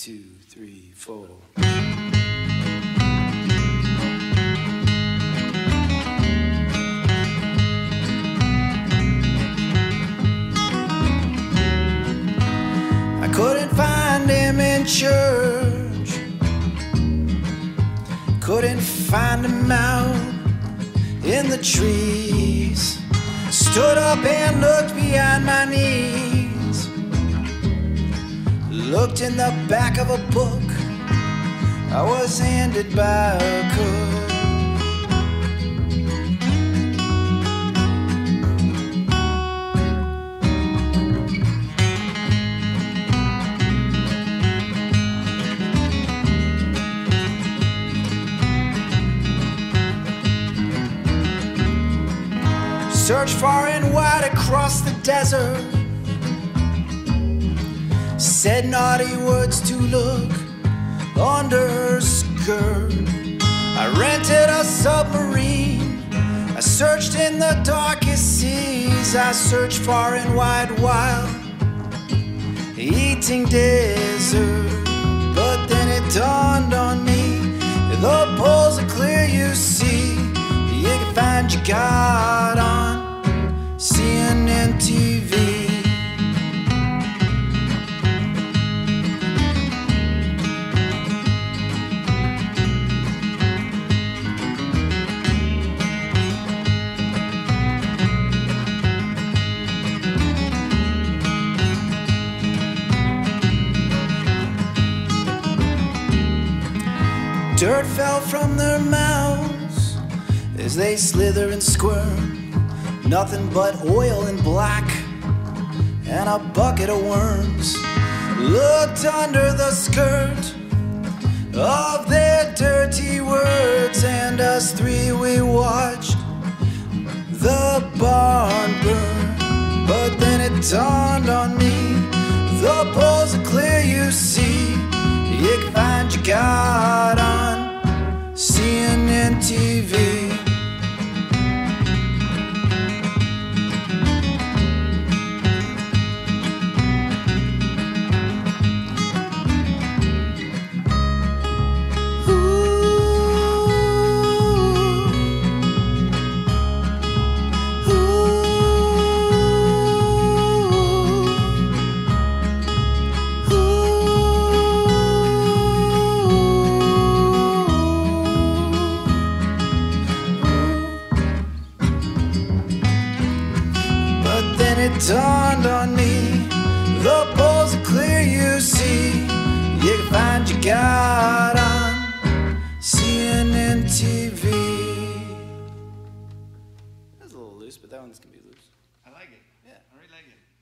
2, 3, 4. I couldn't find him in church, couldn't find him out in the trees. Stood up and looked behind my knees, looked in the back of a book I was handed by a cook. Searched far and wide across the desert, said naughty words to look under her skirt. I rented a submarine, I searched in the darkest seas. I searched far and wide while eating dessert. But then it dawned on me, the poles are clear, you see. You can find your God on CNN TV. Dirt fell from their mouths as they slither and squirm. Nothing but oil and black and a bucket of worms. Looked under the skirt of their dirty words, and us three, we watched the barn burn. But then it dawned on me, the poles are clear, you see. You can find your God on CNN TV. It dawned on me, the poles are clear, you see. You can find your God on CNN TV. That's a little loose, but that one's gonna be loose. I like it. Yeah. I really like it.